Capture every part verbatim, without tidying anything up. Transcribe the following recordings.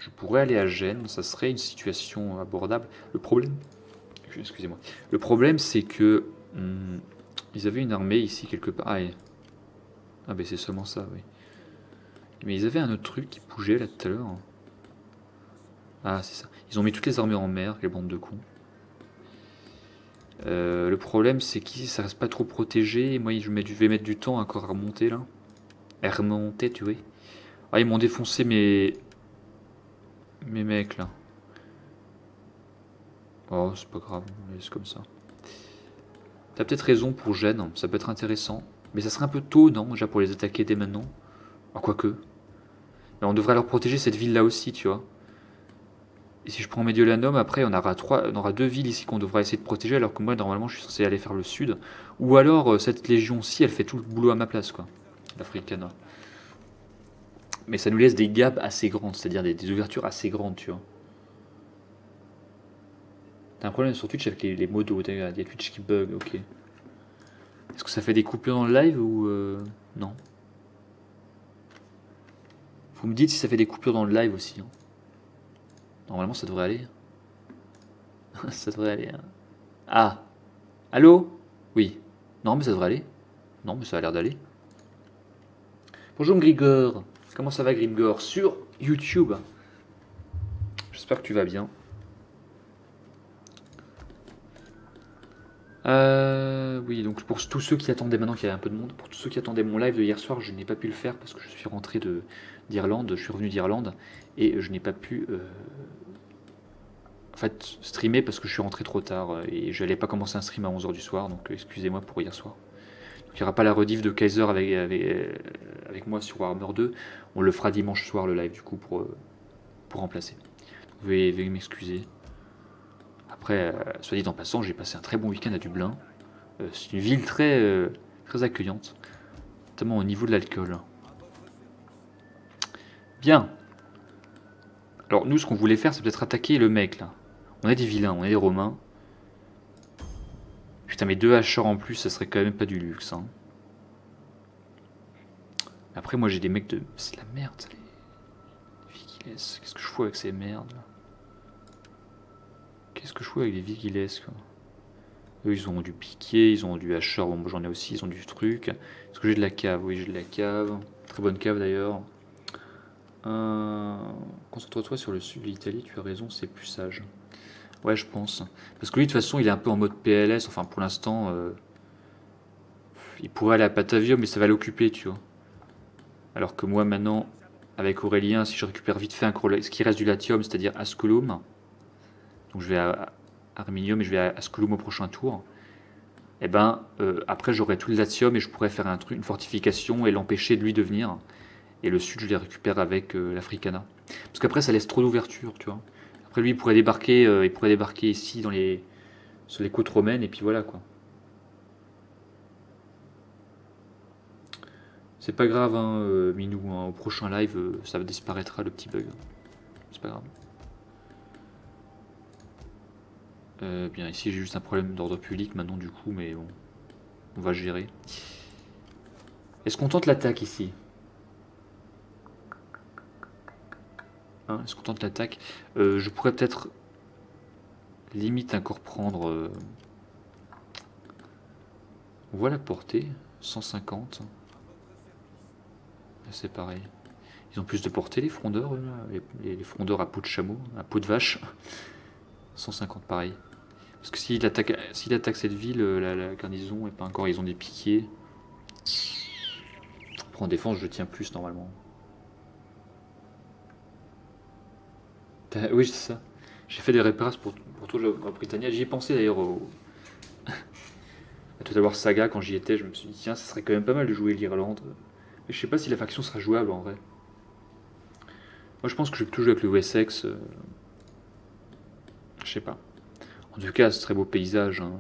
Je pourrais aller à Gênes, ça serait une situation abordable. Le problème, excusez-moi. Le problème, c'est que hum, ils avaient une armée ici quelque part. Ah, et- ah ben c'est seulement ça, oui. Mais ils avaient un autre truc qui bougeait là tout à l'heure. Ah, c'est ça. Ils ont mis toutes les armées en mer, les bandes de cons. Euh, le problème, c'est qu'ici, ça reste pas trop protégé. Et moi, je vais mettre du temps encore à remonter là. À remonter, tu vois. Ah, ils m'ont défoncé mes... mes mecs là. Oh, c'est pas grave, on laisse comme ça. T'as peut-être raison pour Gênes, ça peut être intéressant. Mais ça serait un peu tôt, non, déjà pour les attaquer dès maintenant. Ah, quoique. Mais on devrait leur protéger cette ville là aussi, tu vois. Et si je prends Mediolanum, après on aura, trois, on aura deux villes ici qu'on devra essayer de protéger, alors que moi normalement je suis censé aller faire le sud. Ou alors euh, cette légion-ci elle fait tout le boulot à ma place, quoi. L'Africana. Mais ça nous laisse des gaps assez grandes, c'est-à-dire des, des ouvertures assez grandes, tu vois. T'as un problème sur Twitch avec les, les modos, il y a des Twitch qui bug, ok. Est-ce que ça fait des coupures dans le live ou euh, non? Vous me dites si ça fait des coupures dans le live aussi. Hein. Normalement ça devrait aller. Ça devrait aller. Hein. Ah, allô? Oui. Non mais ça devrait aller. Non mais ça a l'air d'aller. Bonjour Grigor. Comment ça va Grigor? Sur YouTube. J'espère que tu vas bien. Euh, oui, donc pour tous ceux qui attendaient, maintenant qu'il y a un peu de monde, pour tous ceux qui attendaient mon live de hier soir, je n'ai pas pu le faire parce que je suis rentré de d'Irlande, je suis revenu d'Irlande et je n'ai pas pu euh, en fait streamer parce que je suis rentré trop tard euh, et je n'allais pas commencer un stream à onze heures du soir, donc euh, excusez-moi pour hier soir. Donc il n'y aura pas la rediff de Kaiser avec, avec, euh, avec moi sur Warhammer deux, on le fera dimanche soir le live du coup pour, euh, pour remplacer. Vous veuillez, veuillez m'excuser. Après, euh, soit dit en passant, j'ai passé un très bon week-end à Dublin. Euh, c'est une ville très, euh, très accueillante, notamment au niveau de l'alcool. Bien. Alors nous, ce qu'on voulait faire, c'est peut-être attaquer le mec, là. On est des vilains, on est des Romains. Putain, mais deux hacheurs en plus, ça serait quand même pas du luxe. Hein. Après, moi, j'ai des mecs de... C'est de la merde, ça, les... les Vigiles. Qu'est-ce que je fous avec ces merdes, là? Qu'est-ce que je fous avec les Vigiles, quoi? Eux, ils ont du piqué, ils ont du hacheur. Bon, moi, j'en ai aussi, ils ont du truc. Est-ce que j'ai de la cave? Oui, j'ai de la cave. Très bonne cave, d'ailleurs. Euh, Concentre-toi sur le sud de l'Italie, tu as raison, c'est plus sage. Ouais, je pense. Parce que lui, de toute façon, il est un peu en mode P L S. Enfin, pour l'instant, euh, il pourrait aller à Patavium, mais ça va l'occuper, tu vois. Alors que moi, maintenant, avec Aurélien, si je récupère vite fait un ce qui reste du Latium, c'est-à-dire Asculum, donc je vais à Arminium et je vais à Asculum au prochain tour, et ben, euh, après, j'aurai tout le Latium et je pourrais faire un truc, une fortification et l'empêcher de lui de venir. Et le sud, je les récupère avec euh, l'Africana. Parce qu'après, ça laisse trop d'ouverture, tu vois. Après, lui, il pourrait débarquer, euh, il pourrait débarquer ici, dans les, sur les côtes romaines, et puis voilà, quoi. C'est pas grave, hein, euh, Minou, hein, au prochain live, euh, ça disparaîtra, le petit bug. C'est pas grave. Euh, bien, ici, j'ai juste un problème d'ordre public, maintenant, du coup, mais bon, on va gérer. Est-ce qu'on tente l'attaque, ici? Hein, est-ce qu'on tente l'attaque? euh, Je pourrais peut-être limite encore prendre... Euh... On voit la portée, cent cinquante. C'est pareil. Ils ont plus de portée, les frondeurs, eux, là. Les, les frondeurs à peau de chameau, à peau de vache. cent cinquante, pareil. Parce que s'il attaque, s'il attaque cette ville, la, la garnison, et pas encore, ils ont des piquiers. Après, en défense, je tiens plus, normalement. Oui, c'est ça. J'ai fait des réparations pour, pour tout le Britannia. J'y ai pensé, d'ailleurs, au... à tout à l'heure Saga, quand j'y étais. Je me suis dit, tiens, ça serait quand même pas mal de jouer l'Irlande. Mais je sais pas si la faction sera jouable, en vrai. Moi, je pense que je vais plutôt jouer avec le Wessex. Euh... Je sais pas. En tout cas, ce très beau paysage. Hein.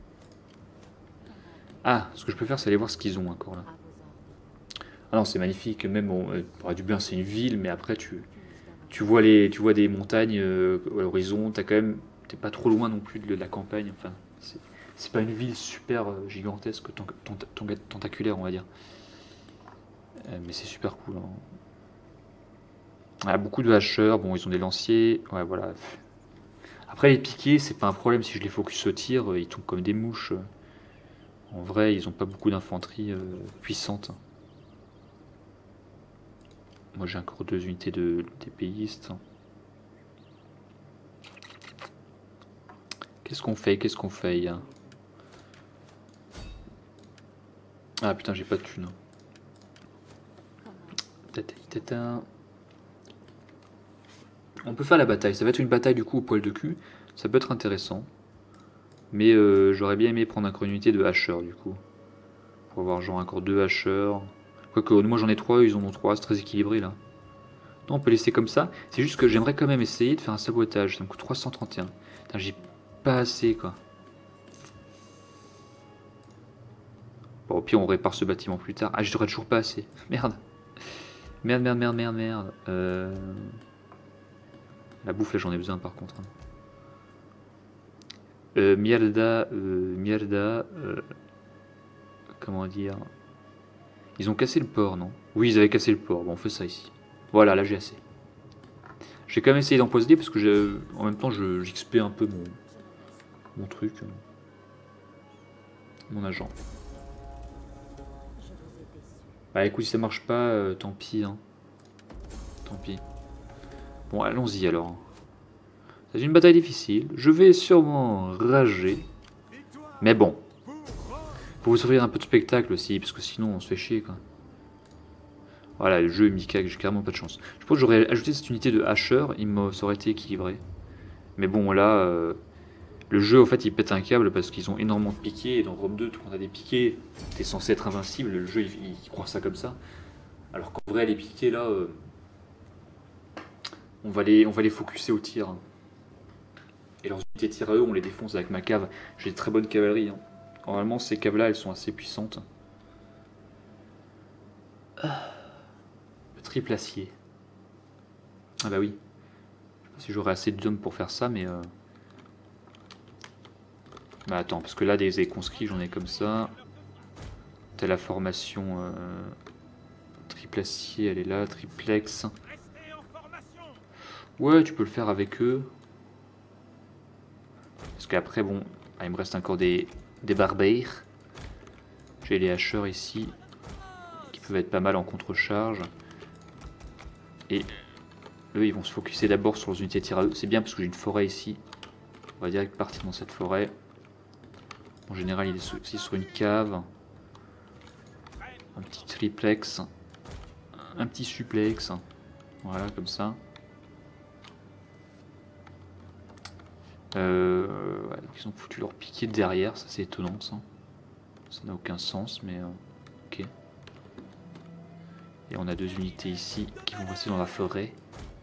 Ah, ce que je peux faire, c'est aller voir ce qu'ils ont encore là. Ah non, c'est magnifique. Même, bon, euh, Dublin, c'est une ville, mais après, tu, tu, vois, les, tu vois des montagnes euh, à l'horizon. T'as quand même, t'es pas trop loin non plus de la campagne. Enfin, c'est pas une ville super euh, gigantesque, tentaculaire, on va dire. Euh, mais c'est super cool. Hein. Ah, beaucoup de hacheurs, bon ils ont des lanciers, ouais voilà. Après les piquets c'est pas un problème, si je les focus au tir, ils tombent comme des mouches. En vrai ils ont pas beaucoup d'infanterie euh, puissante. Moi j'ai encore deux unités de d'épéistes. Qu'est-ce qu'on fait? Qu'est-ce qu'on fait? Ah putain j'ai pas de thunes. On peut faire la bataille, ça va être une bataille du coup au poil de cul, ça peut être intéressant. Mais euh, j'aurais bien aimé prendre encore une unité de hacheurs du coup. Pour avoir genre encore deux hacheurs. Quoique moi j'en ai trois, ils en ont trois, c'est très équilibré là. Non on peut laisser comme ça, c'est juste que j'aimerais quand même essayer de faire un sabotage, ça me coûte trois cent trente et un. Putain j'ai pas assez quoi. Bon au pire on répare ce bâtiment plus tard. Ah j'aurais toujours pas assez, merde. Merde merde merde merde merde. Euh... La bouffe là j'en ai besoin par contre. Euh, mierda, euh, mierda, euh, comment dire. Ils ont cassé le port, non? Oui, ils avaient cassé le port. Bon, on fait ça ici. Voilà, là j'ai assez. J'ai quand même essayé d'empoisonner parce que en même temps j'XP un peu mon, mon truc. Mon agent. Bah écoute, si ça marche pas, euh, tant pis. Hein. Tant pis. Bon, allons-y alors. C'est une bataille difficile. Je vais sûrement rager. Mais bon. Faut vous offrir un peu de spectacle aussi, parce que sinon on se fait chier quoi. Voilà, le jeu Mika, j'ai carrément pas de chance. Je pense que j'aurais ajouté cette unité de hacheur, il me, ça aurait été équilibré. Mais bon, là, euh, le jeu, en fait, il pète un câble parce qu'ils ont énormément de piquets. Et dans Rome deux, quand t'as des piquets, t'es censé être invincible. Le jeu, il, il croit ça comme ça. Alors qu'en vrai, les piquets, là, euh, on, va les, on va les focuser au tir. Et leurs unités de tir à eux, on les défonce avec ma cave. J'ai de très bonnes cavaleries. Hein. Normalement, ces caves-là, elles sont assez puissantes. Le triple acier. Ah bah oui. Je sais pas si j'aurai assez d'hommes pour faire ça, mais... Euh... Bah attends, parce que là, des conscrits, j'en ai comme ça. T'as la formation... Euh... Triple acier, elle est là. Triplex. Ouais, tu peux le faire avec eux. Parce qu'après, bon... Ah, il me reste encore des, des barbares. J'ai les hacheurs ici. Qui peuvent être pas mal en contre-charge. Et... Eux, ils vont se focuser d'abord sur les unités de tir à eux. C'est bien parce que j'ai une forêt ici. On va direct partir dans cette forêt. En général, il est aussi sur une cave. Un petit triplex. Un petit suplex. Voilà, comme ça. Euh, ouais, donc ils ont foutu leur piquet derrière. Ça, c'est étonnant, ça. Ça n'a aucun sens, mais... Euh, ok. Et on a deux unités ici qui vont rester dans la forêt.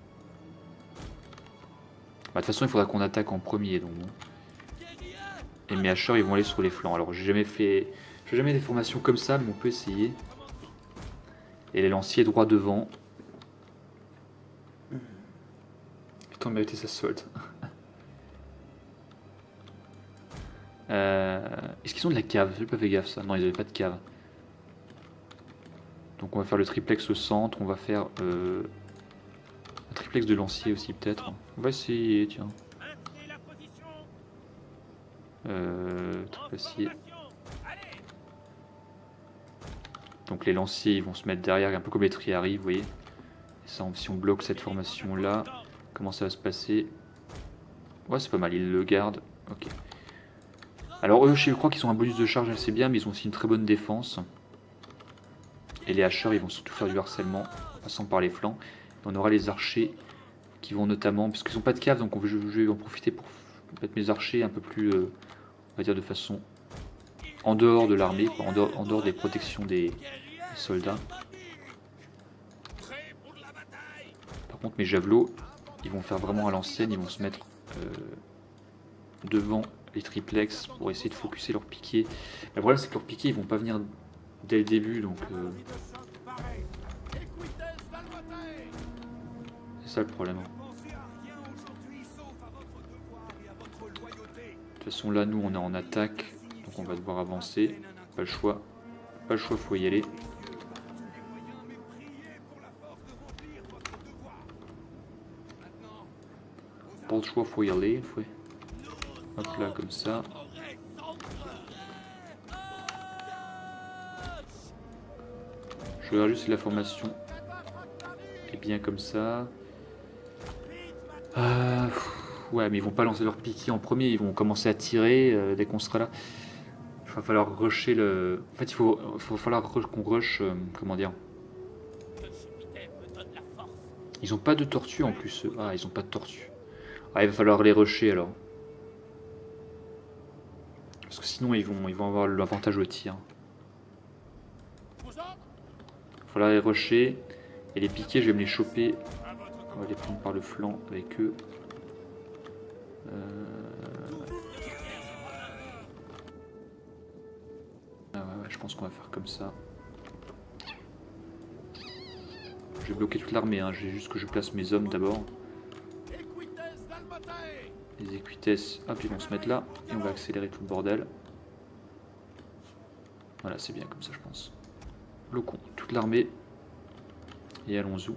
Bah, de toute façon, il faudra qu'on attaque en premier, donc bon. Et mes hacheurs, ils vont aller sur les flancs. Alors, j'ai jamais fait... J'ai jamais des formations comme ça, mais on peut essayer. Et les lanciers droit devant. Putain, mérité sa solde. euh... Est-ce qu'ils ont de la cave? J'ai pas fait gaffe ça. Non, ils avaient pas de cave. Donc on va faire le triplex au centre. On va faire... Euh... Un triplex de lancier aussi, peut-être. On va essayer, tiens. Euh, acier. Donc les lanciers ils vont se mettre derrière, un peu comme les triaries, vous voyez. Et ça, si on bloque cette formation là, comment ça va se passer? Ouais, c'est pas mal, ils le gardent. Ok. Alors eux, je crois qu'ils ont un bonus de charge assez bien, mais ils ont aussi une très bonne défense. Et les hacheurs, ils vont surtout faire du harcèlement en passant par les flancs. Et on aura les archers qui vont notamment, parce qu'ils n'ont pas de cave, donc on, je, je vais en profiter pour mettre mes archers un peu plus... Euh, on va dire de façon en dehors de l'armée, en dehors, en dehors des protections des, des soldats. Par contre mes javelots, ils vont faire vraiment à l'ancienne, ils vont se mettre euh, devant les triplex pour essayer de focuser leurs piquets. Mais le problème c'est que leurs piquets ils vont pas venir dès le début, donc euh, c'est ça le problème. De toute façon là nous on est en attaque, donc on va devoir avancer, pas le choix, pas le choix, faut y aller. pas le choix, faut y aller. Faut... Hop là, comme ça. Je regarde juste si la formation est bien comme ça. Euh, ouais, mais ils vont pas lancer leur piqué en premier, ils vont commencer à tirer euh, dès qu'on sera là. Il va falloir rusher le... En fait, il faut, faut falloir qu'on rush... Euh, comment dire? Ils ont pas de tortue en plus. Ah, ils ont pas de tortue. Ah, il va falloir les rusher alors. Parce que sinon, ils vont, ils vont avoir l'avantage au tir. Il va falloir les rusher. Et les piquer, je vais me les choper. On va les prendre par le flanc avec eux. Euh... Ah ouais, ouais, je pense qu'on va faire comme ça. Je vais bloquer toute l'armée, hein. J'ai juste que je place mes hommes d'abord. Les équitesses, hop, ils vont se mettre là. Et on va accélérer tout le bordel. Voilà, c'est bien comme ça, je pense. Bloquons toute l'armée. Et allons-y.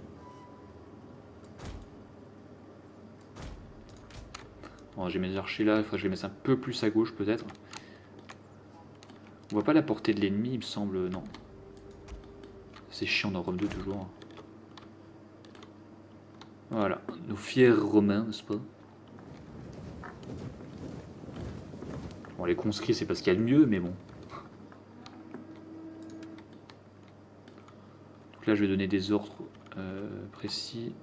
Bon, j'ai mes archers là, il faudrait que je les mette un peu plus à gauche peut-être. On voit pas la portée de l'ennemi, il me semble, non. C'est chiant dans Rome deux toujours. Voilà, nos fiers romains, n'est-ce pas? Bon, les conscrits, c'est parce qu'il y a le mieux, mais bon. Donc là, je vais donner des ordres euh, précis.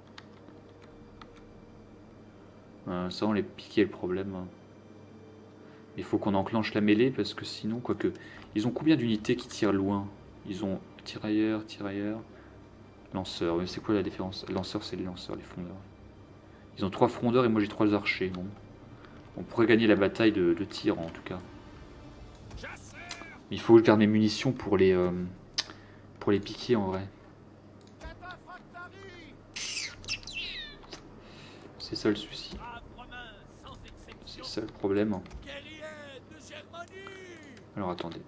Euh, ça, on les piquer le problème. Il faut qu'on enclenche la mêlée, parce que sinon, quoique... Ils ont combien d'unités qui tirent loin? Ils ont tirailleurs, tirailleurs... Lanceurs, mais c'est quoi la différence? Lanceurs, c'est les lanceurs, les frondeurs. Ils ont trois frondeurs et moi j'ai trois archers. Bon. On pourrait gagner la bataille de, de tir en tout cas. Mais il faut que je garde mes munitions pour les, euh, pour les piquer en vrai. C'est ça le souci. C'est ça le problème. Alors attendez.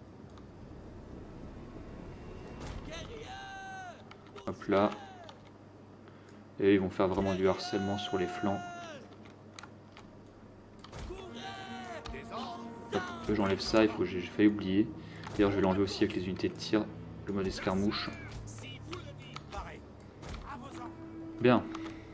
Hop là. Et ils vont faire vraiment du harcèlement sur les flancs. J'enlève ça, il faut que j'ai failli oublier. D'ailleurs je vais l'enlever aussi avec les unités de tir, le mode escarmouche. Bien.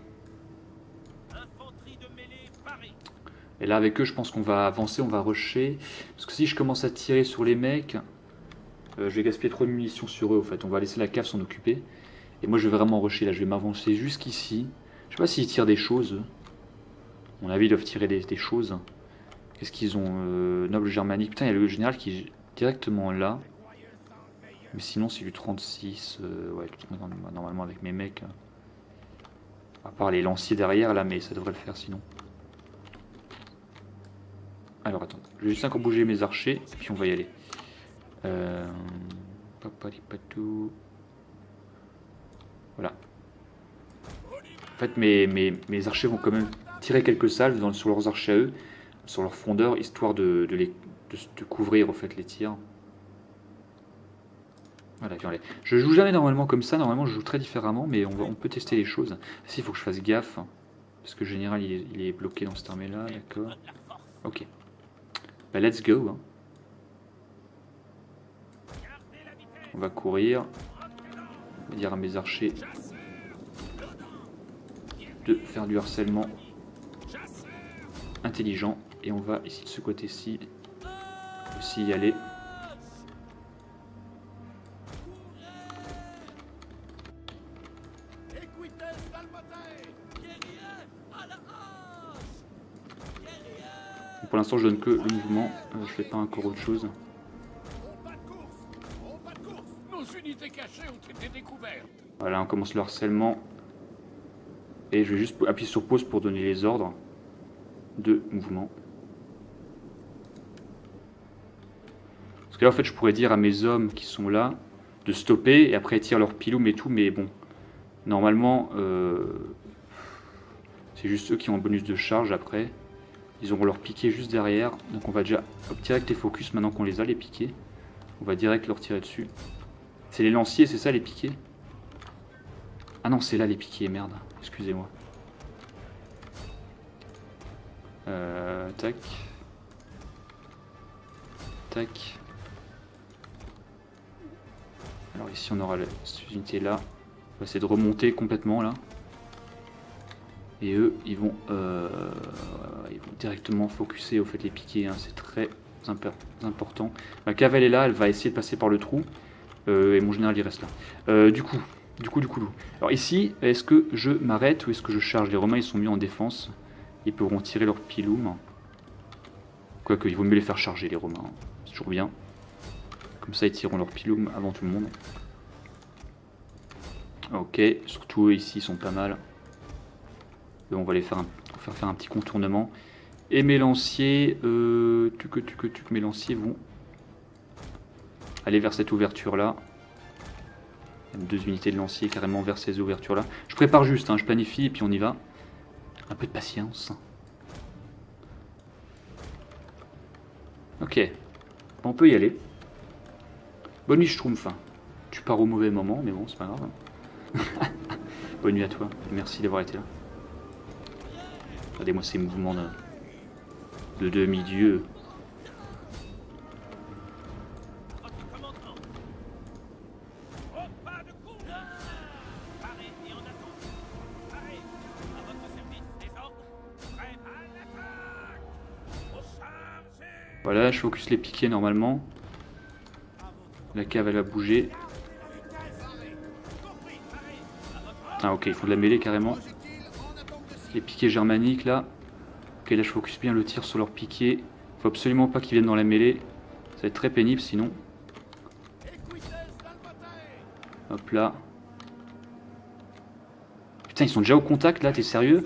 Et là avec eux je pense qu'on va avancer, on va rusher. Parce que si je commence à tirer sur les mecs, euh, je vais gaspiller trop de munitions sur eux en fait. On va laisser la cave s'en occuper. Et moi je vais vraiment rusher là, je vais m'avancer jusqu'ici. Je sais pas s'ils tirent des choses. À mon avis ils doivent tirer des, des choses. Qu'est-ce qu'ils ont euh, Noble germanique. Putain, il y a le général qui est directement là. Mais sinon c'est du trente-six. Euh, ouais, normalement avec mes mecs. À part les lanciers derrière là, mais ça devrait le faire sinon. Alors attends, je vais juste encore bouger mes archers, et puis on va y aller. Euh... Voilà. En fait, mes, mes, mes archers vont quand même tirer quelques salves dans, sur leurs archers à eux, sur leurs frondeurs, histoire de, de, les, de, de couvrir en fait les tirs. Voilà, je joue jamais normalement comme ça, normalement je joue très différemment, mais on, va, on peut tester les choses. Ici, il faut que je fasse gaffe, parce que le général il est, il est bloqué dans cette armée-là, d'accord. Ok. Bah, let's go. Hein. On va courir. On va dire à mes archers de faire du harcèlement intelligent. Et on va ici de ce côté-ci aussi y aller. Pour l'instant je donne que le mouvement, euh, je fais pas encore autre chose. Voilà, on commence le harcèlement. Et je vais juste appuyer sur pause pour donner les ordres de mouvement. Parce que là en fait je pourrais dire à mes hommes qui sont là de stopper et après ils tirent leur piloum et tout, mais bon, normalement euh, c'est juste eux qui ont un bonus de charge après. Ils auront leur piqué juste derrière, donc on va déjà hop, direct les focus maintenant qu'on les a, les piqués. On va direct leur tirer dessus. C'est les lanciers, c'est ça les piqués? Ah non, c'est là les piqués, merde, excusez-moi. Euh, tac. Tac. Alors ici on aura la, cette unité là. On va essayer de remonter complètement là. Et eux ils vont, euh, ils vont directement focuser au fait de les piquer. Hein. C'est très important. Ma cavale est là, elle va essayer de passer par le trou. Euh, et mon général il reste là. Euh, du coup, du coup, du coup. Alors ici, est-ce que je m'arrête ou est-ce que je charge? Les Romains ils sont mis en défense. Ils pourront tirer leur pilum. Quoique, il vaut mieux les faire charger les Romains. Hein. C'est toujours bien. Comme ça ils tireront leur pilum avant tout le monde. Ok, surtout eux ici ils sont pas mal. Et on va les faire, un, faire faire un petit contournement. Et mes lanciers, euh, tuc, tuc, tuc, mes lanciers vont aller vers cette ouverture là. Il y a deux unités de lanciers carrément vers ces ouvertures là. Je prépare juste, hein, je planifie et puis on y va. Un peu de patience. Ok, on peut y aller. Bonne nuit Schtroumpf. Tu pars au mauvais moment, mais bon, c'est pas grave. Bonne nuit à toi, merci d'avoir été là. Regardez-moi ces mouvements de, de demi-dieu. Voilà, je focus les piquets normalement. La cave elle va bouger. Ah ok, il faut de la mêlée carrément. Les piquets germaniques là. Ok, là je focus bien le tir sur leurs piquets. Faut absolument pas qu'ils viennent dans la mêlée. Ça va être très pénible sinon. Hop là. Putain, ils sont déjà au contact là, t'es sérieux?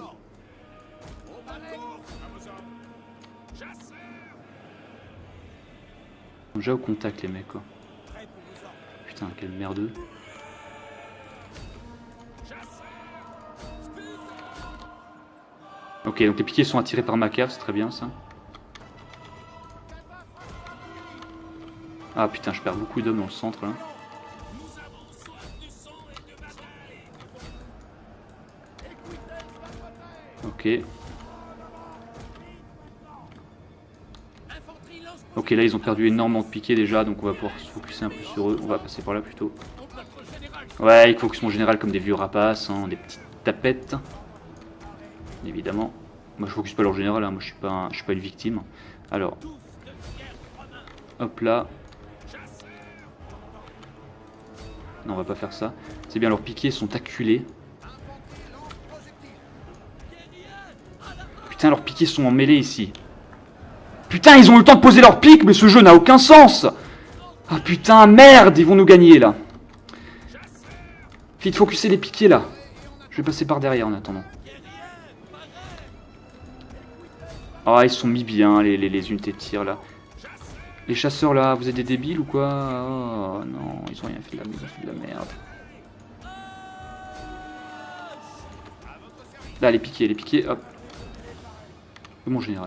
Ils sont déjà au contact les mecs quoi. Putain, quel merdeux. Ok, donc les piquets sont attirés par ma cave, c'est très bien ça. Ah putain, je perds beaucoup d'hommes dans le centre là. Ok. Ok, là ils ont perdu énormément de piquets déjà, donc on va pouvoir se focuser un peu sur eux. On va passer par là plutôt. Ouais, il focus mon général comme des vieux rapaces, hein, des petites tapettes. Évidemment. Moi je focus pas leur général, hein, moi je suis pas un, je suis pas une victime. Alors. Hop là. Non, on va pas faire ça. C'est bien, leurs piquets sont acculés. Putain, leurs piquets sont en mêlée ici. Putain, ils ont eu le temps de poser leurs piques, mais ce jeu n'a aucun sens. Ah putain, merde, ils vont nous gagner là. Vite, focuser les piquets là. Je vais passer par derrière en attendant. Ah, ils sont mis bien, les, les, les unités de tir là. Les chasseurs là, vous êtes des débiles ou quoi? Oh non, ils ont rien fait de la, ils ont fait de la merde. Là, les piquets, les piquets, hop. Mon général.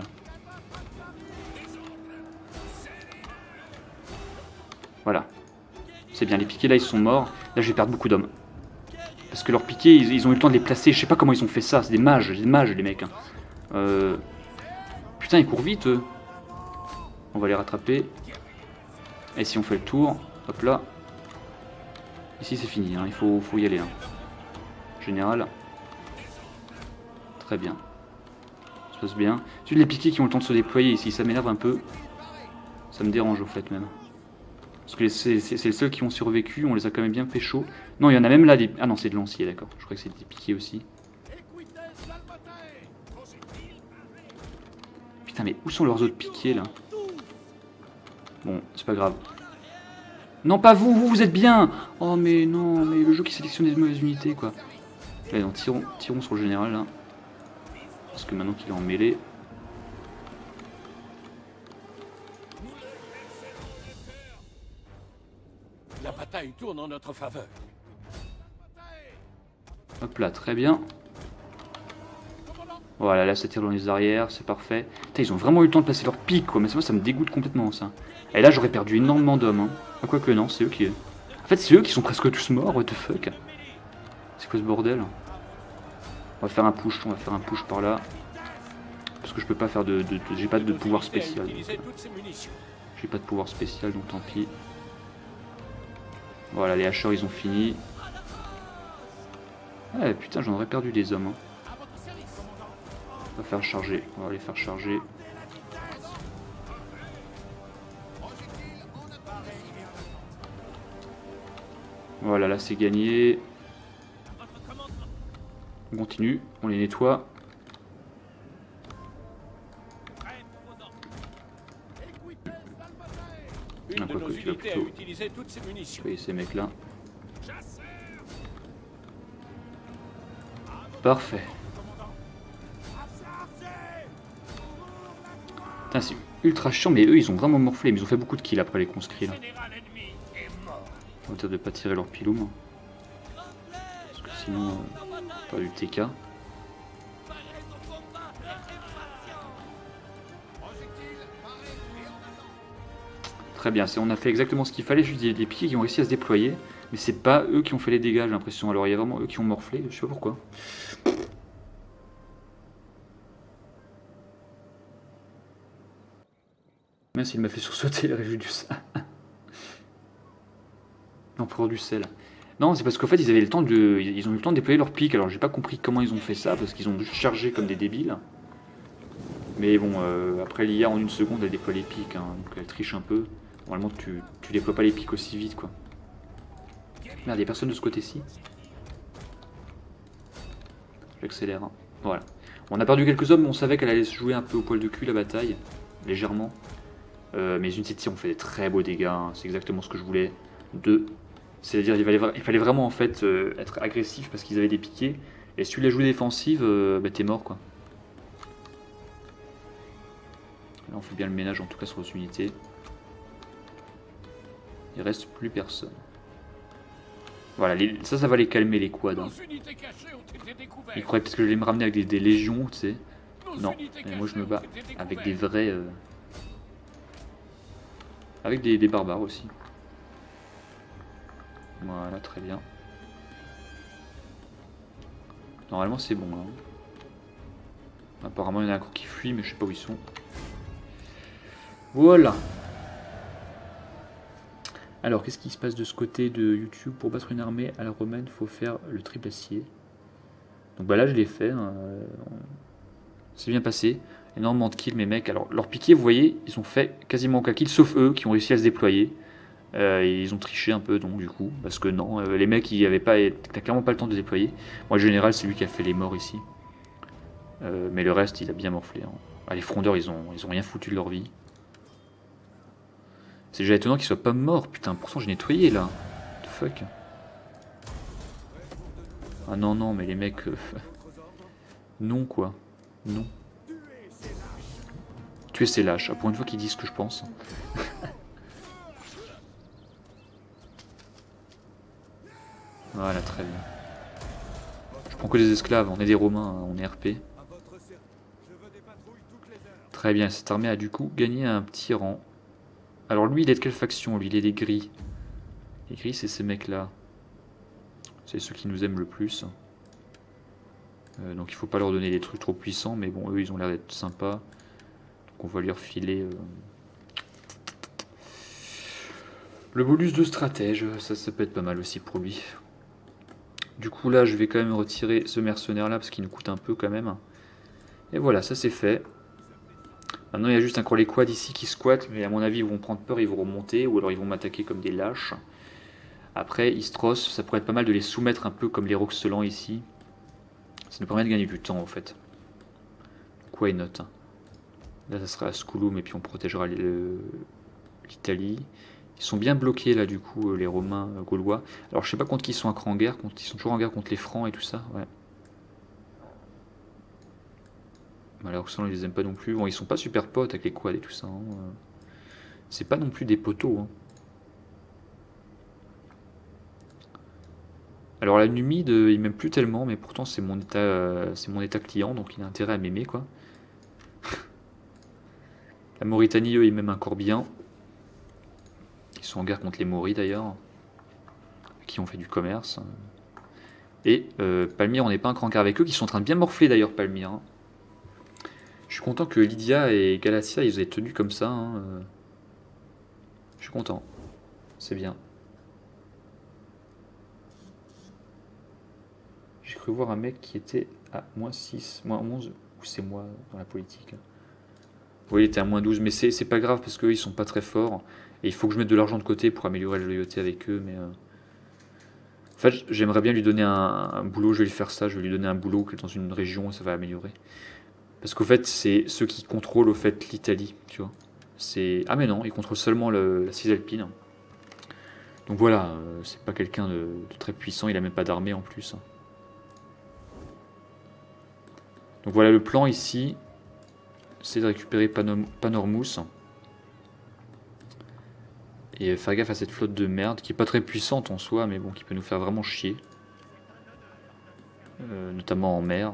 Voilà. C'est bien, les piquets là, ils sont morts. Là, je vais perdre beaucoup d'hommes. Parce que leurs piquets, ils, ils ont eu le temps de les placer. Je sais pas comment ils ont fait ça. C'est des mages, des mages les mecs. Hein. Euh... Putain, ils courent vite eux. On va les rattraper. Et si on fait le tour, hop là. Ici c'est fini, hein. Il faut, faut y aller. Hein. Général. Très bien. Ça se passe bien. C'est les piquets qui ont le temps de se déployer ici, ça m'énerve un peu. Ça me dérange au fait même. Parce que c'est les seuls qui ont survécu, on les a quand même bien pécho. Non, il y en a même là des... Ah non, c'est de lancier, d'accord. Je crois que c'est des piquets aussi. Putain, mais où sont leurs autres piquets là? Bon, c'est pas grave. Non, pas vous, vous, vous êtes bien. Oh, mais non, mais le jeu qui sélectionne des mauvaises unités, quoi. Allez, donc, tirons, tirons sur le général, là. Parce que maintenant qu'il est en mêlée... La bataille tourne en notre faveur. Hop là, très bien. Voilà, là ça tire dans les arrières, c'est parfait. Putain, ils ont vraiment eu le temps de placer leur pique, quoi. Mais moi, ça me dégoûte complètement, ça. Et là, j'aurais perdu énormément d'hommes. Hein. Ah, quoique, non, c'est eux qui... En fait, c'est eux qui sont presque tous morts, what the fuck. C'est quoi ce bordel? On va faire un push, on va faire un push par là. Parce que je peux pas faire de... de, de j'ai pas de pouvoir spécial. Utiliser toutes ces munitions. J'ai pas de pouvoir spécial, donc tant pis. Voilà, les hacheurs, ils ont fini. Ouais, putain, j'en aurais perdu des hommes. Hein. On va faire charger. On va les faire charger. Voilà, là c'est gagné. On continue, on les nettoie. Une de nos unités a utilisé toutes ces munitions. Oui, ces mecs là. Parfait. Putain, c'est ultra chiant, mais eux ils ont vraiment morflé. Mais ils ont fait beaucoup de kills après les conscrits là. On va dire de pas tirer leur piloum. Parce que sinon, euh, pas du T K. Très bien, on a fait exactement ce qu'il fallait. Juste des, des piquets qui ont réussi à se déployer. Mais c'est pas eux qui ont fait les dégâts, j'ai l'impression. Alors il y a vraiment eux qui ont morflé, je sais pas pourquoi. Même s'il m'a fait sursauter le réjouis du sel. L'empereur du sel. Non, c'est parce qu'en fait ils avaient le temps de. Ils ont eu le temps de déployer leur pique. Alors j'ai pas compris comment ils ont fait ça, parce qu'ils ont juste chargé comme des débiles. Mais bon, euh, après l'I A en une seconde elle déploie les piques, hein, donc elle triche un peu. Normalement tu, tu déploies pas les piques aussi vite quoi. Merde, il y a personne de ce côté-ci. J'accélère. Hein. Voilà. On a perdu quelques hommes, mais on savait qu'elle allait se jouer un peu au poil de cul la bataille. Légèrement. Euh, mais les unités de tir ont fait des très beaux dégâts. Hein. C'est exactement ce que je voulais. Deux. C'est-à-dire il fallait, il fallait vraiment en fait euh, être agressif parce qu'ils avaient des piquets. Et si tu les joues défensive, euh, bah, t'es mort quoi. Là on fait bien le ménage en tout cas sur nos unités. Il reste plus personne. Voilà, les, ça, ça va les calmer les quads. Hein. Ils croyaient peut-être que j'allais me ramener avec des, des légions, tu sais. Non, et moi je me bats avec des vrais... Euh... Avec des, des barbares aussi. Voilà, très bien. Normalement c'est bon là. Apparemment il y en a encore qui fuient, mais je sais pas où ils sont. Voilà. Alors, qu'est-ce qui se passe de ce côté de YouTube? Pour battre une armée à la romaine, il faut faire le triple acier. Donc bah là, je l'ai fait. Hein. C'est bien passé. Énormément de kills, mes mecs. Alors, leurs piquets, vous voyez, ils ont fait quasiment aucun kill, sauf eux, qui ont réussi à se déployer. Euh, et ils ont triché un peu, donc, du coup. Parce que non, euh, les mecs, ils n'avaient pas, t'as clairement pas le temps de déployer. Moi, le général, c'est lui qui a fait les morts ici. Euh, mais le reste, il a bien morflé. Hein. Ah, les frondeurs, ils ont, ils ont rien foutu de leur vie. C'est déjà étonnant qu'ils soient pas morts, putain, pourtant j'ai nettoyé là. What the fuck. Ah non, non, mais les mecs... Euh... Non quoi. Non. Tuer ces lâches, ah, pour une fois qu'ils disent ce que je pense. Voilà, très bien. Je prends que des esclaves, on est des Romains, on est R P. Très bien, cette armée a du coup gagné un petit rang. Alors lui, il est de quelle faction? Lui, il est des gris. Les gris, c'est ces mecs-là. C'est ceux qui nous aiment le plus. Euh, donc il faut pas leur donner des trucs trop puissants, mais bon, eux, ils ont l'air d'être sympas. Donc on va lui refiler... Euh... le bonus de stratège, ça, ça peut être pas mal aussi pour lui. Du coup, là, je vais quand même retirer ce mercenaire-là, parce qu'il nous coûte un peu quand même. Et voilà, ça c'est fait. Maintenant il y a juste encore les quads ici qui squattent, mais à mon avis ils vont prendre peur, ils vont remonter, ou alors ils vont m'attaquer comme des lâches. Après Istros, ça pourrait être pas mal de les soumettre un peu comme les Roxelans ici. Ça nous permet de gagner du temps en fait. Why not? Là ça sera à Sculum et puis on protégera l'Italie. Ils sont bien bloqués là du coup les Romains euh, gaulois. Alors je sais pas contre qui ils sont encore en guerre, contre, ils sont toujours en guerre contre les Francs et tout ça, ouais. Alors que ils les aiment pas non plus. Bon, ils sont pas super potes avec les quads et tout ça. Hein. C'est pas non plus des poteaux. Hein. Alors la Numide, il m'aime plus tellement, mais pourtant c'est mon état, euh, c'est mon état client, donc il a intérêt à m'aimer quoi. La Mauritanie, eux, ils m'aiment encore bien. Ils sont en guerre contre les Mauris d'ailleurs, qui ont fait du commerce. Et euh, Palmyre, on n'est pas encore en guerre avec eux, qui sont en train de bien morfler d'ailleurs Palmyre. Hein. Je suis content que Lydia et Galatia, ils aient tenu comme ça. Hein. euh. Je suis content. C'est bien. J'ai cru voir un mec qui était à moins six, moins onze, ou c'est moi dans la politique. Oui, il était à moins douze, mais c'est c'est pas grave parce qu'eux, ils sont pas très forts. Et il faut que je mette de l'argent de côté pour améliorer la loyauté avec eux, mais... euh, En fait, j'aimerais bien lui donner un, un boulot, je vais lui faire ça, je vais lui donner un boulot dans une région, ça va améliorer. Parce qu'au fait, c'est ceux qui contrôlent au fait l'Italie, tu vois. C'est ah mais non, ils contrôlent seulement le- la Cisalpine. Donc voilà, euh, c'est pas quelqu'un de, de très puissant, il a même pas d'armée en plus. Hein. Donc voilà, le plan ici, c'est de récupérer Panom- Panormus et faire gaffe à cette flotte de merde qui est pas très puissante en soi, mais bon, qui peut nous faire vraiment chier, Euh, notamment en mer.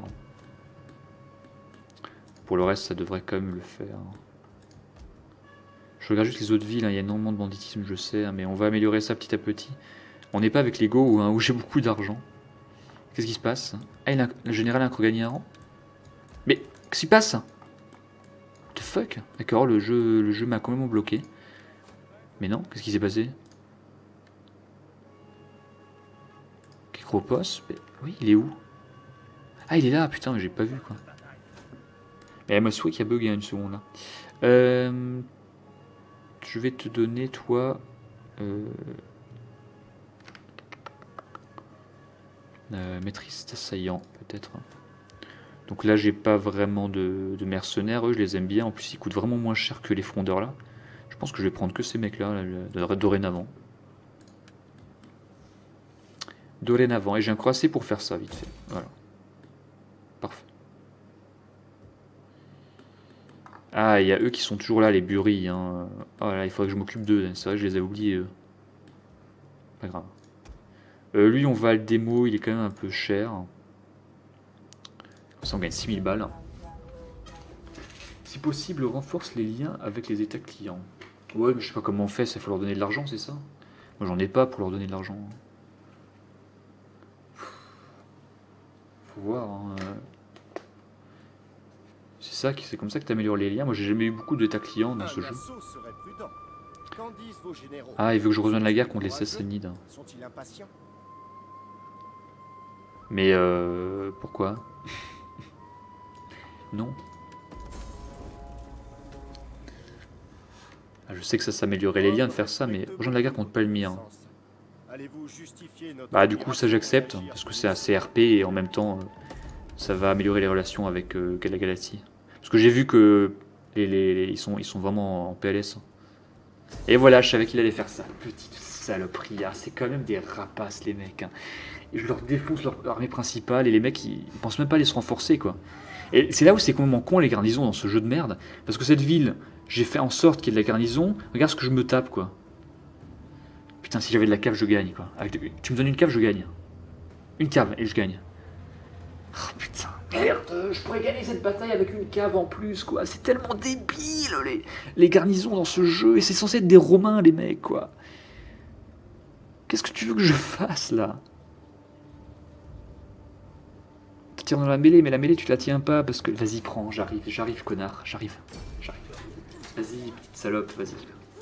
Pour le reste, ça devrait quand même le faire. Je regarde juste les autres villes, hein, il y a énormément de banditisme, je sais, hein, mais on va améliorer ça petit à petit. On n'est pas avec les Go où, hein, où j'ai beaucoup d'argent. Qu'est-ce qui se passe? Ah, il a, le général a encore gagné un rang. Mais qu'est-ce qui se passe? What the fuck? D'accord, le jeu, le jeu m'a complètement bloqué. Mais non, qu'est-ce qui s'est passé? Kekropos? Mais oui, il est où? Ah, il est là, putain, j'ai pas vu quoi. Mais elle m'a souhaité qu'il a bugué une seconde là. Euh, je vais te donner, toi. Euh, euh, maîtrise d'assaillant, peut-être. Donc là, j'ai pas vraiment de, de mercenaires, eux, je les aime bien. En plus, ils coûtent vraiment moins cher que les frondeurs là. Je pense que je vais prendre que ces mecs-là, là, dorénavant. Dorénavant. Et j'ai encore assez pour faire ça, vite fait. Voilà. Parfait. Ah, il y a eux qui sont toujours là, les buris. Hein. Oh là, il faudrait que je m'occupe d'eux. C'est vrai que je les ai oubliés, eux. Pas grave. Euh, lui, on va le démo, il est quand même un peu cher. Comme ça, on gagne six mille balles. Si possible, renforce les liens avec les états clients. Ouais, mais je sais pas comment on fait, ça faut leur donner de l'argent, c'est ça? Moi, j'en ai pas pour leur donner de l'argent. Faut voir. Hein. C'est ça, c'est comme ça que tu améliores les liens. Moi, j'ai jamais eu beaucoup d'états clients dans ce jeu. Ah, il veut que je rejoigne la guerre contre les Sassanides. Mais euh, pourquoi? Non. Ah, je sais que ça s'améliorerait les liens de faire ça, mais rejoindre la guerre contre Palmyre. Bah du coup ça j'accepte, parce que c'est assez R P et en même temps ça va améliorer les relations avec euh, la galaxie. Parce que j'ai vu que les, les, les- ils, sont, ils sont vraiment en P L S. Et voilà, je savais qu'il allait faire ça. Petite saloperie, ah, c'est quand même des rapaces les mecs. Hein. Et je leur défonce leur armée principale et les mecs ils, ils pensent même pas aller se renforcer quoi. Et c'est là où c'est complètement con les garnisons dans ce jeu de merde. Parce que cette ville, j'ai fait en sorte qu'il y ait de la garnison. Regarde ce que je me tape quoi. Putain, si j'avais de la cave, je gagne quoi. Avec de- Tu me donnes une cave, je gagne. Une cave et je gagne. Oh putain, merde, je pourrais gagner cette bataille avec une cave en plus quoi. C'est tellement débile les, les garnisons dans ce jeu. Et c'est censé être des Romains les mecs quoi. Qu'est-ce que tu veux que je fasse là? Tu tires dans la mêlée, mais la mêlée tu la tiens pas parce que... Vas-y, prends, j'arrive, j'arrive connard, j'arrive, j'arrive. Vas-y, petite salope, vas-y.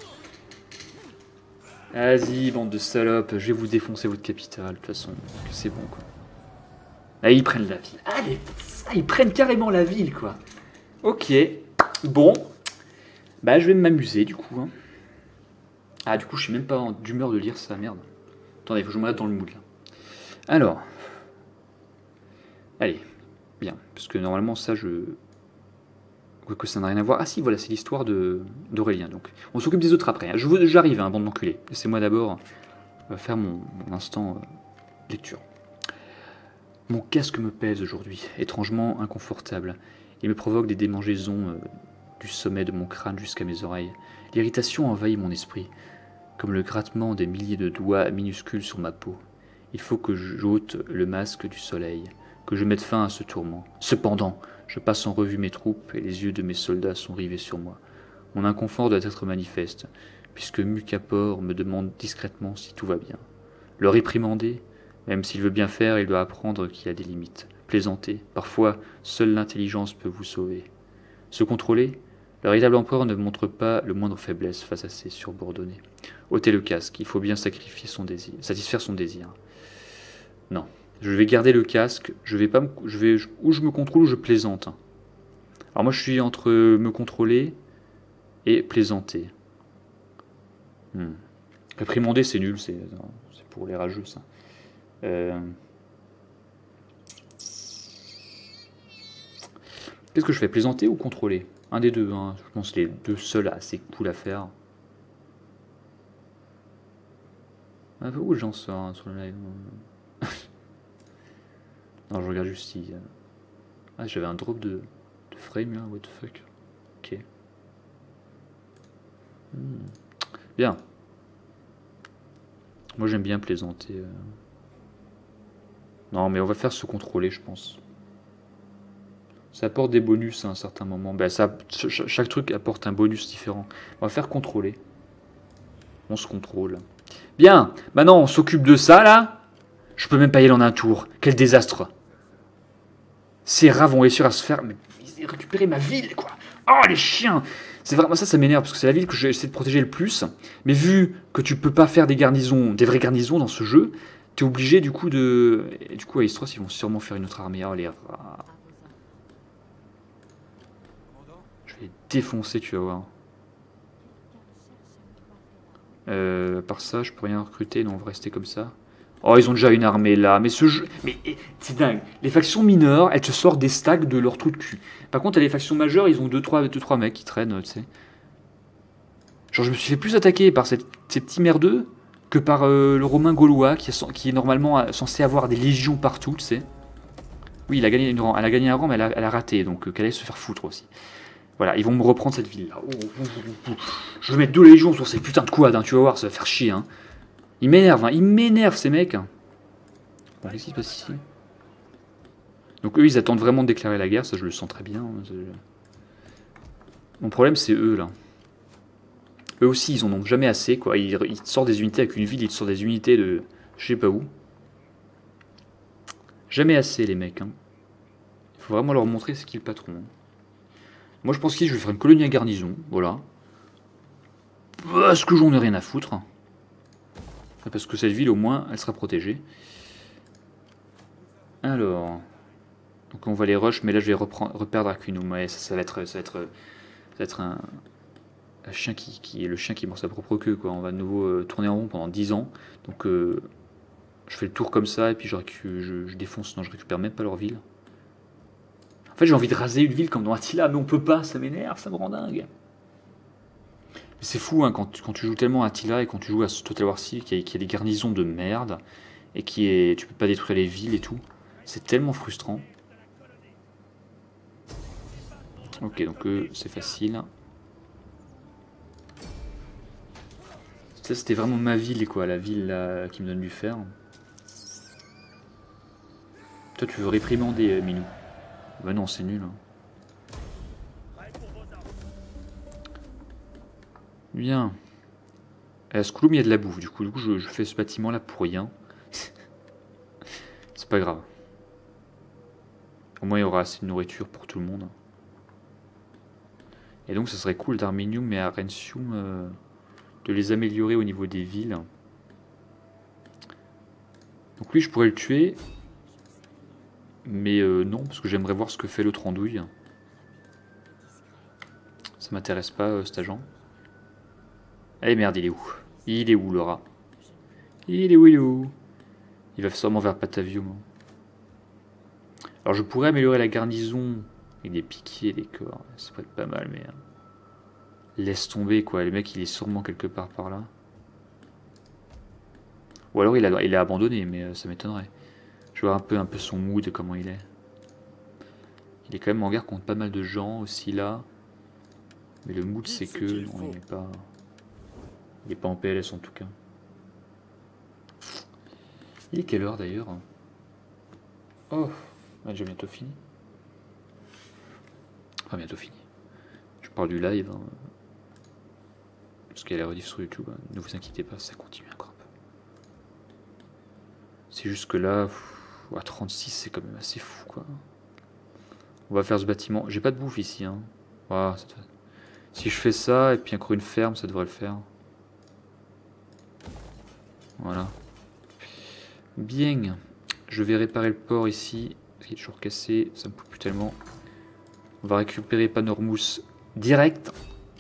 Vas-y, bande de salopes, je vais vous défoncer votre capitale, de toute façon, c'est bon, quoi. Ah, ils prennent la ville. Ah, les... ah, ils prennent carrément la ville, quoi. Ok, bon. Bah, je vais m'amuser, du coup. Hein. Ah, du coup, je suis même pas d'humeur de lire ça, merde. Attendez, il faut que je me mette dans le mood, là. Alors. Allez, bien, parce que normalement, ça, je... que ça n'a rien à voir. Ah si, voilà, c'est l'histoire d'Aurélien. Donc, on s'occupe des autres après. Hein. J'arrive, hein, bande d'enculés. Laissez-moi d'abord faire mon, mon instant euh, lecture. Mon casque me pèse aujourd'hui, étrangement inconfortable. Il me provoque des démangeaisons euh, du sommet de mon crâne jusqu'à mes oreilles. L'irritation envahit mon esprit, comme le grattement des milliers de doigts minuscules sur ma peau. Il faut que j'ôte le masque du soleil, que je mette fin à ce tourment. Cependant, je passe en revue mes troupes et les yeux de mes soldats sont rivés sur moi. Mon inconfort doit être manifeste, puisque Mucapor me demande discrètement si tout va bien. Le réprimander, même s'il veut bien faire, il doit apprendre qu'il y a des limites. Plaisanter, parfois, seule l'intelligence peut vous sauver. Se contrôler. Le véritable empereur ne montre pas le moindre faiblesse face à ses subordonnés. Ôtez le casque, il faut bien sacrifier son désir, satisfaire son désir. Non, je vais garder le casque, je vais pas me, je vais, ou je me contrôle ou je plaisante. Alors moi je suis entre me contrôler et plaisanter. Hmm. Réprimander c'est nul, c'est pour les rageux ça. Euh... Qu'est-ce que je fais, plaisanter ou contrôler? Un des deux, hein. Je pense les deux seuls assez cool à faire. Un peu où j'en sors hein, sur le live. Non, je regarde juste si. Ah, j'avais un drop de, de frame là, what the fuck. Ok. Hmm. Bien. Moi j'aime bien plaisanter. Euh... Non, mais on va faire se contrôler, je pense. Ça apporte des bonus à un certain moment. Ben, ça, ch chaque truc apporte un bonus différent. On va faire contrôler. On se contrôle. Bien, maintenant on s'occupe de ça là. Je peux même pas y aller en un tour. Quel désastre. Ces rats vont réussir à se faire... Mais récupérer ma ville quoi. Oh les chiens. C'est vraiment ça, ça m'énerve parce que c'est la ville que j'essaie de protéger le plus. Mais vu que tu peux pas faire des garnisons, des vraies garnisons dans ce jeu, t'es obligé du coup de... Et du coup à Istros ils vont sûrement faire une autre armée. Oh les rats. Je vais les défoncer, tu vas voir. Euh, par ça, je peux rien recruter, non, on va rester comme ça. Oh, ils ont déjà une armée là, mais ce jeu... Mais c'est dingue. Les factions mineures, elles te sortent des stacks de leur trou de cul. Par contre, les factions majeures, ils ont deux trois mecs qui traînent, tu sais. Genre, je me suis fait plus attaquer par cette, ces petits merdeux que par euh, le Romain gaulois, qui est, qui est normalement censé avoir des légions partout, tu sais. Oui, il a gagné une rang, elle a gagné un rang, mais elle a, elle a raté, donc euh, qu'elle allait se faire foutre aussi. Voilà, ils vont me reprendre cette ville-là. Oh, oh, oh, oh. Je vais mettre deux légions sur ces putains de quads, hein, tu vas voir, ça va faire chier. Hein. Ils m'énervent, hein, ils m'énervent ces mecs. Bon, qu'est-ce qui se passe ici? Donc eux, ils attendent vraiment de déclarer la guerre, ça je le sens très bien. Hein, mon problème, c'est eux, là. Eux aussi, ils en ont jamais assez, quoi. Ils, ils sortent des unités avec une ville, ils sortent des unités de... je sais pas où. Jamais assez, les mecs. Hein. Il faut vraiment leur montrer ce qu'est le patron. Hein. Moi, je pense que je vais faire une colonie à garnison, voilà. Parce que j'en ai rien à foutre. Parce que cette ville, au moins, elle sera protégée. Alors... Donc on va les rush, mais là, je vais reprendre, reperdre Aquinum. Ouais, ça, ça va être... Ça va être, ça va être un... un chien qui, qui est le chien qui mord sa propre queue, quoi. On va de nouveau euh, tourner en rond pendant dix ans. Donc, euh, je fais le tour comme ça, et puis je, je, je défonce. Non, je récupère même pas leur ville. En fait, j'ai envie de raser une ville comme dans Attila, mais on peut pas, ça m'énerve, ça me rend dingue. C'est fou, hein, quand, tu, quand tu joues tellement à Attila et quand tu joues à Total War Civ, qu'il y, y a des garnisons de merde, et qui est, tu peux pas détruire les villes et tout. C'est tellement frustrant. Ok, donc eux, c'est facile. Ça, c'était vraiment ma ville, quoi, la ville là, qui me donne du fer. Toi, tu veux réprimander, Minou. Bah non, c'est nul. Hein. Bien. À Skouloum, il y a de la bouffe. Du coup, du coup je, je fais ce bâtiment-là pour rien. C'est pas grave. Au moins, il y aura assez de nourriture pour tout le monde. Et donc, ça serait cool d'Arminium et Arensium euh, de les améliorer au niveau des villes. Donc lui, je pourrais le tuer. Mais euh, non, parce que j'aimerais voir ce que fait l'autre andouille. Ça m'intéresse pas, euh, cet agent. Eh merde, il est où? Il est où, le rat? Il est où, il est où? Il va sûrement vers Patavium. Alors je pourrais améliorer la garnison avec des piquiers et des corps. Ça pourrait être pas mal, mais... Laisse tomber, quoi. Le mec, il est sûrement quelque part par là. Ou alors il a, il a abandonné, mais euh, ça m'étonnerait. Je vais voir un peu, un peu son mood, comment il est. Il est quand même en guerre contre pas mal de gens aussi là. Mais le mood, c'est que... Non, il n'est pas... Il n'est pas en P L S en tout cas. Il est quelle heure d'ailleurs? Oh, ah, j'ai bientôt fini. Enfin, bientôt fini. Je parle du live. Hein. Parce qu'il y a la rediff sur YouTube. Hein. Ne vous inquiétez pas, ça continue encore un peu. C'est juste que là, pff, à trente-six, c'est quand même assez fou, quoi. On va faire ce bâtiment. J'ai pas de bouffe ici. Hein. Oh, ça devrait... Si je fais ça, et puis encore une ferme, ça devrait le faire. Voilà. Bien. Je vais réparer le port ici. Il est toujours cassé, ça me plaît plus tellement. On va récupérer Panormous direct.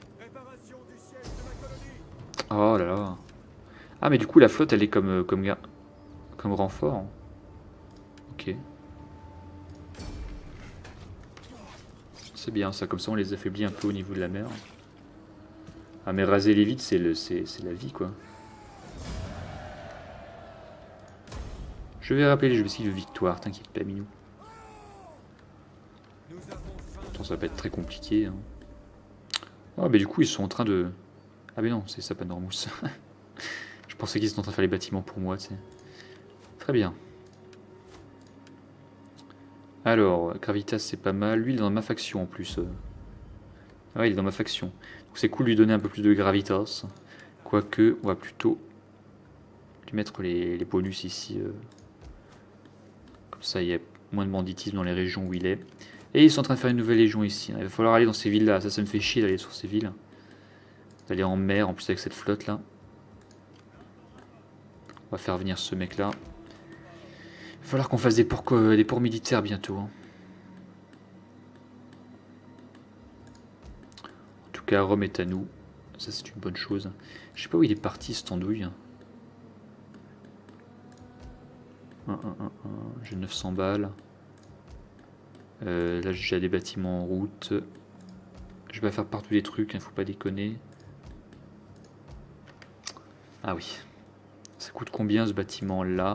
Oh là là. Ah mais du coup la flotte elle est comme comme, comme renfort. Ok. C'est bien ça, comme ça on les affaiblit un peu au niveau de la mer. Ah mais raser les vides c'est le c'est la vie quoi. Je vais rappeler les jeux de victoire, t'inquiète pas Minou. Attends, ça va pas être très compliqué. Hein. Oh mais du coup ils sont en train de... Ah mais non, c'est ça Panormous. Je pensais qu'ils étaient en train de faire les bâtiments pour moi, tu sais. Très bien. Alors, Gravitas c'est pas mal. Lui il est dans ma faction en plus. Ouais, il est dans ma faction. Donc c'est cool de lui donner un peu plus de Gravitas. Quoique, on va plutôt lui mettre les, les bonus ici. Euh. Comme ça, il y a moins de banditisme dans les régions où il est. Et ils sont en train de faire une nouvelle légion ici. Il va falloir aller dans ces villes là. Ça, ça me fait chier d'aller sur ces villes. D'aller en mer, en plus avec cette flotte là. On va faire venir ce mec là. Il va falloir qu'on fasse des ports, des ports militaires bientôt. Hein. En tout cas, Rome est à nous. Ça, c'est une bonne chose. Je sais pas où il est parti, cette andouille. J'ai neuf cents balles. Euh, là, j'ai des bâtiments en route. Je vais faire partout des trucs, il hein, faut pas déconner. Ah oui. Ça coûte combien ce bâtiment là?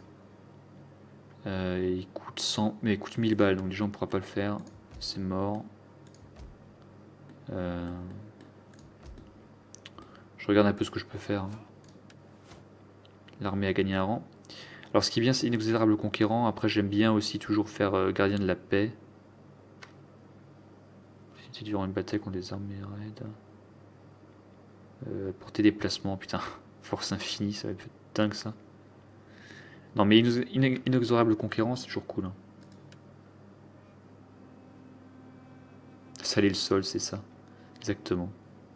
euh, Il coûte cent, mais il coûte mille balles, donc les gens ne pourront pas le faire. C'est mort. Euh... Je regarde un peu ce que je peux faire. L'armée a gagné un rang. Alors ce qui est bien, c'est inexorable conquérant. Après, j'aime bien aussi toujours faire euh, gardien de la paix. C'était durant une bataille contre des armées raides. Euh, porter des placements, putain. Force infinie, ça va être dingue ça. Non mais inexorable conquérant, c'est toujours cool. Hein. Saler le sol, c'est ça. Exactement.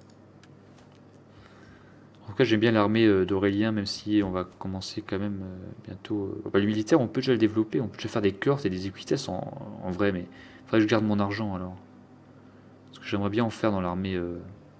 En tout cas, j'aime bien l'armée d'Aurélien, même si on va commencer quand même euh, bientôt. Euh... Bah, le militaire, on peut déjà le développer, on peut déjà faire des curses et des équitesses en, en vrai, mais il faudrait que je garde mon argent alors. Parce que j'aimerais bien en faire dans l'armée. Euh...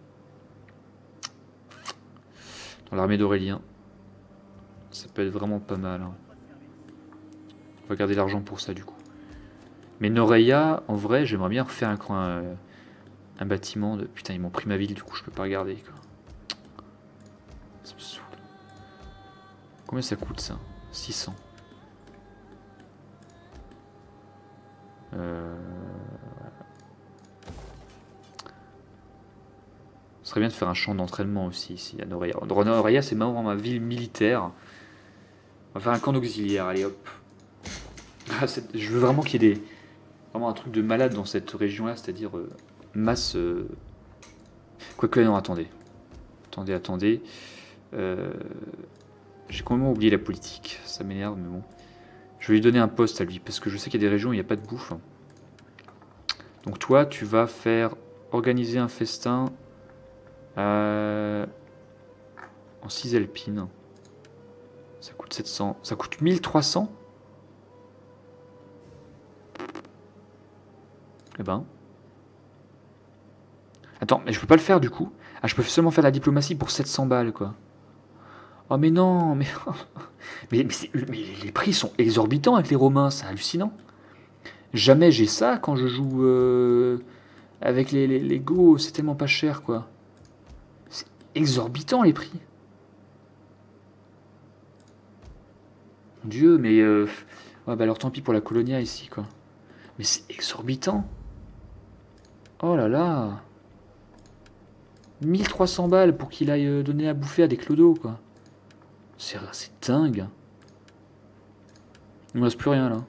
Dans l'armée d'Aurélien. Ça peut être vraiment pas mal. Hein. On va garder l'argent pour ça du coup. Mais Noreia, en vrai, j'aimerais bien refaire un coin. Euh, un bâtiment de. Putain, ils m'ont pris ma ville, du coup, je peux pas regarder quoi. Ça me saoule. Combien ça coûte ça? six cents. Euh... Ce serait bien de faire un champ d'entraînement aussi ici à Noreia. Noreia, c'est marrant, ma ville militaire. On va faire un camp d'auxiliaire, allez hop. Ah, je veux vraiment qu'il y ait des... vraiment un truc de malade dans cette région-là, c'est-à-dire euh, masse... Euh... Quoique, non, attendez. Attendez, attendez. Euh... J'ai complètement oublié la politique. Ça m'énerve, mais bon. Je vais lui donner un poste à lui, parce que je sais qu'il y a des régions où il n'y a pas de bouffe. Donc toi, tu vas faire organiser un festin euh... en Cisalpine. Ça coûte sept cents. Ça coûte mille trois cents. Eh ben. Attends, mais je peux pas le faire du coup. Ah, je peux seulement faire la diplomatie pour sept cents balles, quoi. Oh mais non, mais... mais, mais, mais les prix sont exorbitants avec les Romains, c'est hallucinant. Jamais j'ai ça quand je joue euh, avec les, les, les Go, c'est tellement pas cher, quoi. C'est exorbitant les prix. Mon Dieu, mais... Euh... Ouais, bah alors tant pis pour la Colonia ici, quoi. Mais c'est exorbitant. Oh là là. mille trois cents balles pour qu'il aille donner à bouffer à des clodos, quoi. C'est dingue. Il ne me reste plus rien, là.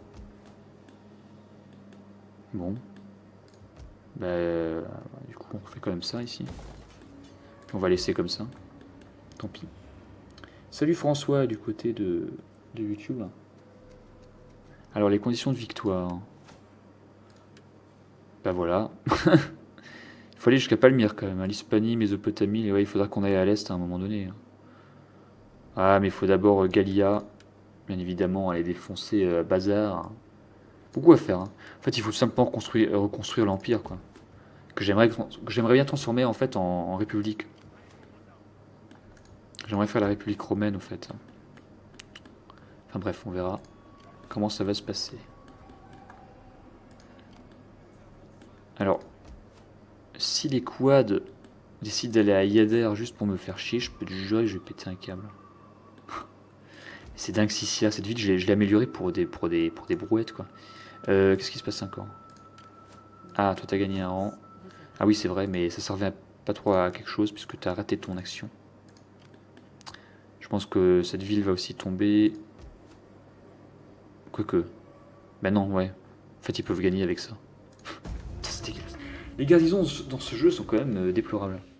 Bon. Bah, euh, du coup, on fait quand même ça, ici. On va laisser comme ça. Tant pis. Salut François, du côté de, de YouTube. Alors, les conditions de victoire. Bah voilà. Faut aller jusqu'à Palmyre quand même, hein. L'Hispanie, Mésopotamie, et ouais, il faudra qu'on aille à l'est à un moment donné, hein. Ah, mais il faut d'abord euh, Gallia, bien évidemment, aller défoncer euh, Bazar. Beaucoup à faire, hein. En fait, il faut simplement reconstruire, euh, reconstruire l'Empire, quoi. Que j'aimerais que j'aimerais bien transformer en fait en, en République. J'aimerais faire la République romaine, en fait. Enfin bref, on verra comment ça va se passer. Alors, si les quads décident d'aller à Yader juste pour me faire chier, je peux te jurer que je vais péter un câble. C'est dingue, Sissia, cette ville, je l'ai je l'ai améliorée pour des, pour, des, pour des brouettes, quoi. Euh, Qu'est-ce qui se passe encore? Ah, toi t'as gagné un rang. Ah oui, c'est vrai, mais ça servait à- pas trop à quelque chose puisque t'as raté ton action. Je pense que cette ville va aussi tomber. Quoique. Ben non, ouais. En fait, ils peuvent gagner avec ça. C'est dégueulasse. Les garnisons dans ce jeu sont quand même euh, déplorables.